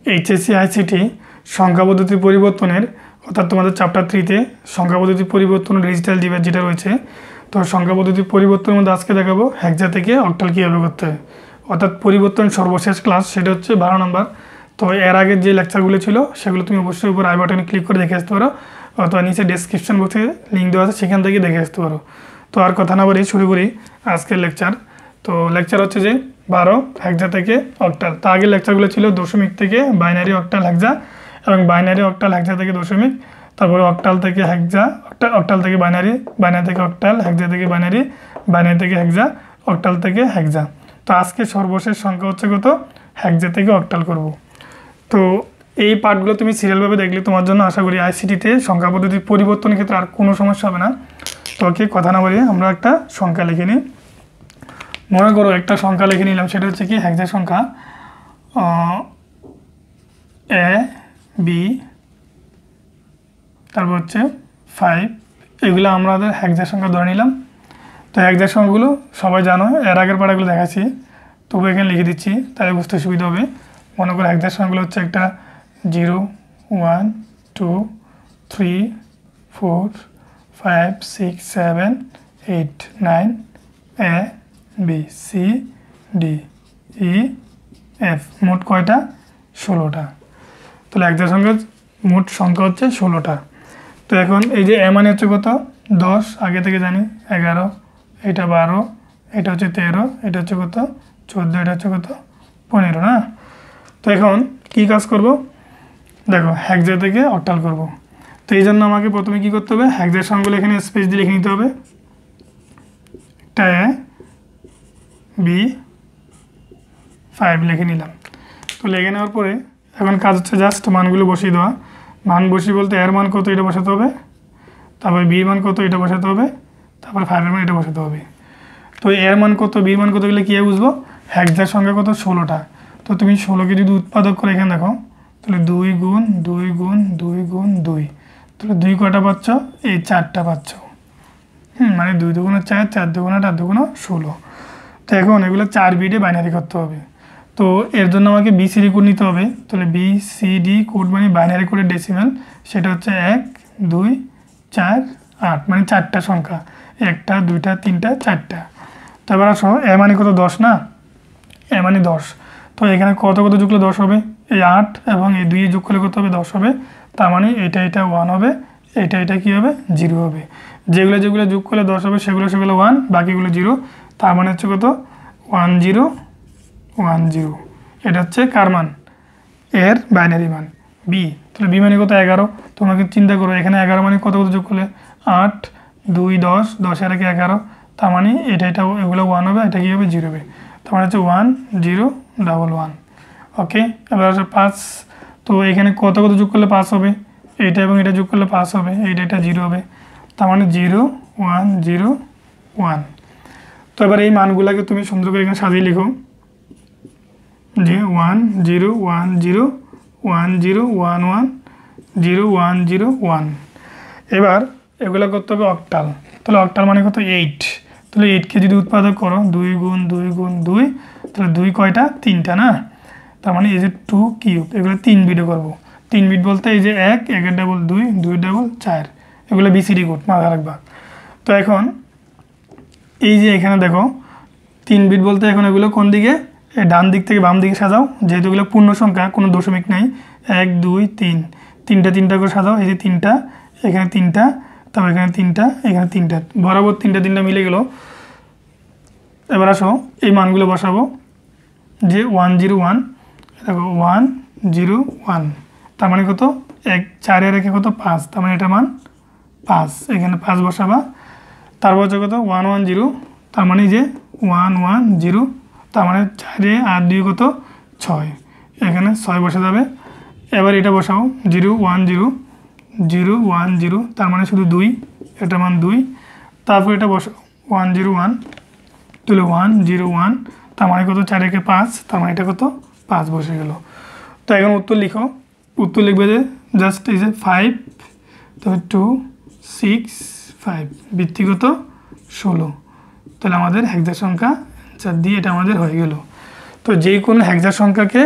HSC ICT সংখ্যা পদ্ধতি পরিবর্তনের অর্থাৎ তোমাদের চ্যাপ্টার 3-তে সংখ্যা পদ্ধতি পরিবর্তন ডিজিটাল ডিভাইস যেটা রয়েছে, তো সংখ্যা পদ্ধতি পরিবর্তনের মধ্যে আজকে দেখাবো হেক্সা থেকে অক্টাল কীভাবে করতে হয়। অর্থাৎ পরিবর্তন সর্বশেষ ক্লাস সেটা হচ্ছে 12 নম্বর। তো এর আগের যে লেকচারগুলো ছিল সেগুলো তুমি অবশ্যই উপর আই বাটনে ক্লিক করে দেখে আসতে পারো, অথবা নিচে ডেসক্রিপশন বক্সে লিঙ্ক দেওয়া আছে, সেখান থেকে দেখে আসতে পারো। তো আর কথা না বলি শুরু করি আজকের লেকচার। তো লেকচার হচ্ছে যে 12 হেক্সা থেকে অক্টাল। তা আগের লেকচারগুলো ছিল দশমিক থেকে বাইনারি অক্টাল হেক্সা, এবং বাইনারি অক্টাল হেক্সা থেকে দশমিক, তারপরে অক্টাল থেকে হেক্সা, অক্টাল থেকে বাইনারি, বাইনারি থেকে অক্টাল, হেক্সা থেকে বাইনারি, বাইনারি থেকে হেক্সা, অক্টাল থেকে হেক্সা। তো আজকে সর্বশেষ সংখ্যা হচ্ছে কত, হেক্সা থেকে অক্টাল করব। তো এই পার্টগুলো তুমি সিরিয়ালভাবে দেখলে তোমার জন্য আশা করি আইসিটিতে সংখ্যা পদ্ধতির পরিবর্তনের ক্ষেত্রে আর কোনো সমস্যা হবে না। তো ওকে, কথা না বলিয়ে আমরা একটা সংখ্যা লিখে নিই। মনে করো একটা সংখ্যা লিখে নিলাম, সেটা হচ্ছে কি হেক্সা সংখ্যা এ বি, তারপর হচ্ছে 5, এগুলো আমাদের হেক্সা সংখ্যা ধরে নিলাম। তো হেক্সা সংখ্যাগুলো সবাই জানো, এর আগের পাড়াগুলো দেখাচ্ছি, তবু এখানে লিখে দিচ্ছি তাহলে বুঝতে সুবিধা হবে। মনে করো হেক্সা সংখ্যাগুলো হচ্ছে একটা 0 1 2 3 4 5 6 7 8 9 A B C D E F. মোট কয়টা? 16টা। তাহলে হেক্সা সংখ্যার মোট সংখ্যা হচ্ছে 16টা। তো এখন এই যে এ মানে হচ্ছে কত, 10, আগে থেকে জানি, 11, এটা 12, এটা হচ্ছে 13, এটা হচ্ছে কত 14, এটা হচ্ছে কত 15 না। তো এখন কি কাজ করব, দেখো হেক্সা থেকে অক্টাল করব। তো এই জন্য আমাকে প্রথমে কি করতে হবে, হেক্সার সংখ্যাগুলো এখানে স্পেস দিয়ে লিখে নিতে হবে। একটা এ বি 5 লিখে নিলাম। তো লিখে নেওয়ার পরে এখন কাজ হচ্ছে জাস্ট মানগুলো বসিয়ে দেওয়া। মান বসিয়ে বলতে এর মান কত এটা বসাতে হবে, তারপরে বির মান কত এটা বসাতে হবে, তারপরে 5-এর মান এটা বসাতে হবে। তো এর মান কত বির মান কত গেলে কী বুঝবো, হেক্সার সংখ্যা কত 16টা। তো তুমি 16কে যদি উৎপাদক করে এখানে দেখো, তাহলে 2 গুণ 2 গুণ 2 গুণ 2, তাহলে 2 কয়টা পাচ্ছ, এই 4টা পাচ্ছ। মানে 2 দুগুণে 4, 4 দুগুণে 8, 8 দুগুণে 16। তো এখন এগুলো 4 বিটে বাইনারি করতে হবে। তো এর জন্য আমাকে বিসিডি কোড নিতে হবে। তাহলে বিসিডি কোড মানে বাইনারি কোডের ডেসিমাল, সেটা হচ্ছে 1 2 4 8, মানে 4টা সংখ্যা, 1টা 2টা 3টা 4টা। তো এবার আসো এ মানে কত, 10 না, এ মানে 10। তো এখানে কত কত যোগ করলে 10 হবে, এই 8 এবং এই 2 যোগ করলে কত হবে, 10 হবে। তার মানে এটা 1 হবে, এটা কী হবে, 0 হবে। যেগুলো যোগ করলে 10 হবে সেগুলো 1, বাকিগুলো 0। তার মানে হচ্ছে কত, 1 0 1 0। এটা হচ্ছে কার মান, এর বাইনারি মান বি। তাহলে বি মানে কত, 11। তোমাকে চিন্তা করো এখানে 11 মানে কত যোগ করলে 8 2 10, 10 এর আগে 11, তার মানে এটা এগুলো 1 হবে, এটা কী হবে, 0 হবে। তার মানে হচ্ছে 1 0 1 1। ওকে, এবার হচ্ছে 5। তো এখানে কত যোগ করলে 5 হবে, এইটা এবং এটা যোগ করলে 5 হবে, এটা 0 হবে। তার মানে 0 1 0 1। তো এবার এই মানগুলোকে তুমি সুন্দর করে এখানে সাজিয়ে লিখো, যে 1 0 1 0 1 0 1 1 0 1 0 1। এবার এগুলো করতে হবে অক্টাল। তাহলে অক্টাল মানে কত, 8। তাহলে 8কে যদি উৎপাদক করো 2 গুণ 2 গুণ 2, তাহলে 2 কয়টা, 3টা না। তার মানে এই যে 2 কিউব, এগুলো 3 বিটে করবো। 3 বিট বলতে এই যে 1 1 ডাবল 2 2 ডাবল 4, এগুলো বিসিডি কোড মাথায় রাখবা। তো এখন এই যে এখানে দেখো 3 বিট বলতে এখন এগুলো কোন দিকে, ডান দিক থেকে বাম দিকে সাজাও, যেহেতু এগুলো পূর্ণ সংখ্যা, কোনো দশমিক নাই। 1 2 3, 3টা করে সাজাও। এই যে 3টা, এখানে 3টা, তারপর এখানে 3টা, এখানে 3টা, বরাবর 3টা মিলে গেল। এবার আসো এই মানগুলো বসাবো, যে 1 0 1, দেখো 1 0 1, তার মানে কত, 1 4 এর রেখে কত 5, তার মানে এটা মান 5, এখানে 5 বসাবা। তারপর হচ্ছে কত 1 1 0, তার মানে যে 1 1 0, তার মানে 4 আর 2 কত 6, এখানে 6 বসে যাবে। এবার এটা বসাও 0 1 0 0 1 0, তার মানে শুধু 2, এটা মান 2। তারপর এটা বসাও 1 0 1, তাহলে 1 0 1, তার মানে কত, 4 একে 5, তার মানে এটা কত 5 বসে গেল। তো এখন উত্তর লিখো, উত্তর লিখবে যে জাস্ট এই যে 5, তারপর 2 6 5, বৃত্তিগত 16। তাহলে আমাদের হেক্সা সংখ্যা 4 দিয়ে এটা আমাদের হয়ে গেল। তো যে কোনো হেক্সা সংখ্যাকে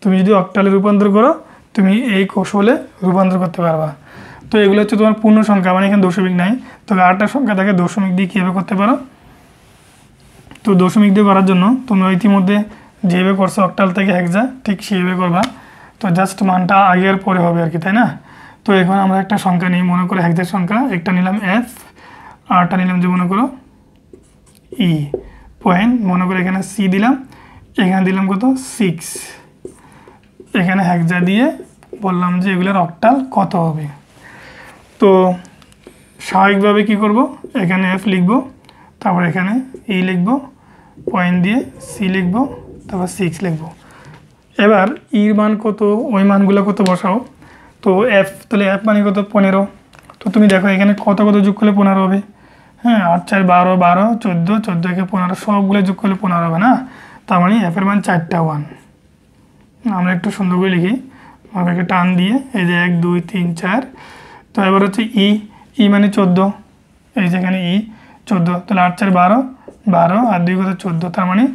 তুমি যদি অক্টালে রূপান্তর করো তুমি এই কৌশলে রূপান্তর করতে পারবা। তো এগুলো হচ্ছে তোমার পূর্ণ সংখ্যা, মানে এখানে দশমিক নাই, তবে 8টা সংখ্যা থাকে দশমিক দিয়ে কীভাবে করতে পারো। তো দশমিক দিয়ে করার জন্য তোমরা ইতিমধ্যে যেভাবে করছো অক্টাল থেকে হেক্সা ঠিক সেইভাবে করবা। তো জাস্ট মানটা আগে আর পরে হবে আর কি, তাই না? তো এখন আমরা একটা সংখ্যা নিই, মনে করো হেক্সার সংখ্যা, একটা নিলাম এফ, আরটা নিলাম যে মনে করো ই পয়েন্ট, মনে করো এখানে সি দিলাম, এখানে দিলাম কত 6, এখানে হেক্সা দিয়ে বললাম যে এগুলোর অক্টাল কত হবে। তো স্বাভাবিকভাবে কি করব, এখানে এফ লিখব, তারপর এখানে ই লিখব, পয়েন্ট দিয়ে সি লিখব, তারপর 6 লিখব। এবার ইর মান কত, ওই মানগুলো কত বসাও। তো এফ, তাহলে এফ মানে কত 15। তো তুমি দেখো এখানে কত কত যোগ করলে 15 হবে। হ্যাঁ, 8 4 12 12 14 14 একে 15, সবগুলো যোগ করলে 15 হবে না? তার মানে এফের মান 4টা 1। আমরা একটু সুন্দর করে লিখি, আমাকে টান দিয়ে, এই যে 1 2 3 4। তো এবার হচ্ছে ই মানে 14, এই যে এখানে ই 14, তাহলে 8 4 12 12 আর 2 কত 14, তার মানে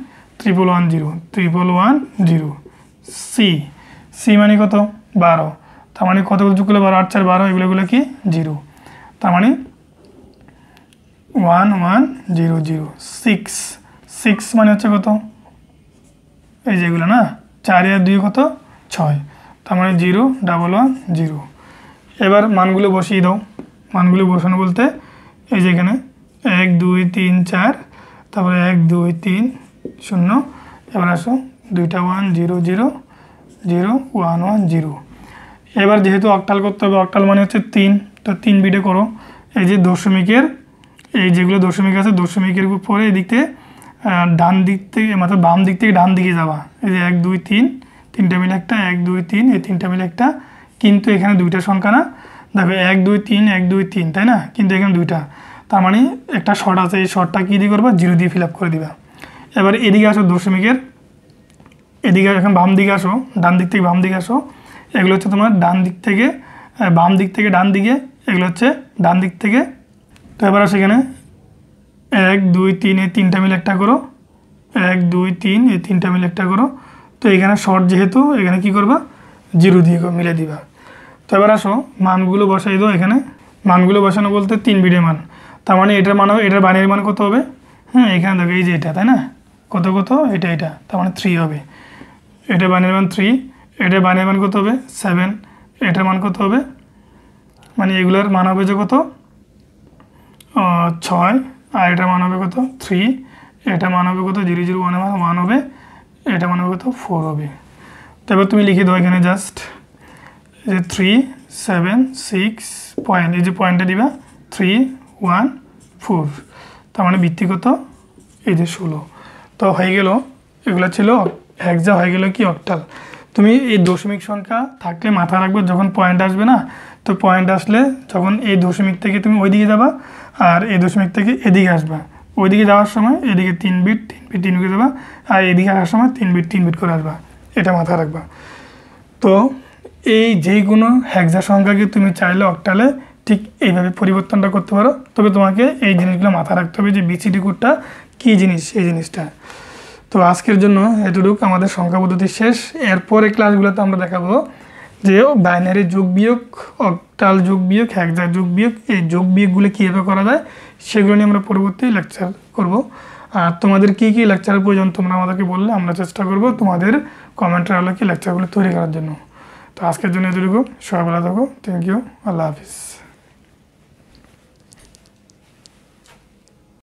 1110 সি মানে কত 12, তার মানে কত যোগ করলে 12, 8 4 12, এগুলো কি 0, তার মানে 1100। 6 মানে হচ্ছে কত, এই যেগুলো না, 4 আর 2 কত 6, তার মানে 0 11 0। এবার মানগুলো বসিয়ে দাও। মানগুলো বসানো বলতে এই যে এখানে 1 2 3 4, তারপরে 1 2 3 0, এবার আসো 2টা 1 0 0 0 1 1 0। এবার যেহেতু অক্টাল করতে হবে, অক্টাল মানে হচ্ছে 3, তো 3 বিটে করো। এই যে দশমিকের, এই যেগুলো দশমিক আছে দশমিকের উপরে এদিক থেকে ডান দিক থেকে, মানে বাম দিক থেকে ডান দিকে যাবা। এই যে 1 2 3, 3টা মিলে একটা, 1 2 3, এই 3টা মিলে একটা, কিন্তু এখানে 2টা সংখ্যা না, দেখো 1 2 3 1 2 3, তাই না? কিন্তু এখানে 2টা, তার মানে একটা শর্ট আছে, এই শর্টটা কী দিয়ে করবা, 0 দিয়ে ফিল আপ করে দিবা। এবার এদিকে আসো দশমিকের, এদিকে এখন বাম দিকে আসো, ডান দিক থেকে বাম দিকে আসো, এগুলো হচ্ছে তোমার ডান দিক থেকে বাম দিক থেকে ডান দিকে, এগুলো হচ্ছে ডান দিক থেকে। তো এবার আসো এখানে 1 2 3, এই 3টা মিলে একটা করো, 1 2 3, এই 3টা মিলে একটা করো। তো এখানে শর্ট যেহেতু, এখানে কি করবা, 0 দিয়ে মিলে দিবা। তো এবার আসো মানগুলো বসাই দাও। এখানে মানগুলো বসানো বলতে 3 বিটের মান, তার মানে এটার মান হবে, এটার বাইনারি মান কত হবে, হ্যাঁ এখানে দেখো এই যে এটা, তাই না, কত কত এটা, তার মানে 3 হবে। এটার বাইনারি মান 3, এটার বাইনারি মান কত হবে 7, এটার মান কত হবে, মানে এগুলোর মান হবে যে কত 6, আর এটার মান হবে কত 3, এটা মান হবে কত 0 0 1 1 হবে, এটা মান হবে কত 4 হবে। তারপর তুমি লিখে দাও এখানে জাস্ট এই যে 3 7 6 পয়েন্ট, এই যে পয়েন্টটা দিবা 3 1 4, তার মানে ভিত্তি কত এই যে 16। তো হয়ে গেল, এগুলো ছিল হেক্সা, হয়ে গেল কি অক্টাল। তুমি এই দশমিক সংখ্যা থাকলে মাথা রাখবে, যখন পয়েন্ট আসবে না, তো পয়েন্ট আসলে যখন এই দশমিক থেকে তুমি ওইদিকে যাবা, আর এই দশমিক থেকে এদিকে আসবা, ওইদিকে যাওয়ার সময় এদিকে 3 বিট 3 বিট যাবা, আর এদিকে আসার সময় 3 বিট করে আসবা, এটা মাথা রাখবা। তো এই যেই কোনো হেক্সা সংখ্যাকে তুমি চাইলে অক্টালে ঠিক এইভাবে পরিবর্তনটা করতে পারো, তবে তোমাকে এই জিনিসগুলো মাথা রাখতে হবে যে বিসিডি কোডটা কী জিনিস, এই জিনিসটা। তো আজকের জন্য এতটুকু, আমাদের সংখ্যা পদ্ধতি শেষ। এরপরে ক্লাসগুলোতে আমরা দেখাবো যে বাইনারি যোগ বিয়োগ, অক্টাল যোগ বিয়োগ, হেক্সা যোগ বিয়োগ, এই যোগ বিয়োগগুলো কীভাবে করা যায় সেগুলো নিয়ে আমরা পরবর্তী লেকচার করব। আর তোমাদের কী কী লেকচারের প্রয়োজন তোমরা আমাদেরকে বললে আমরা চেষ্টা করব তোমাদের কমেন্টের আলোকে লেকচারগুলো তৈরি করার জন্য। তো আজকের জন্য এতটুকু, সবাই ভালো থাকো, থ্যাংক ইউ, আল্লাহ হাফিজ।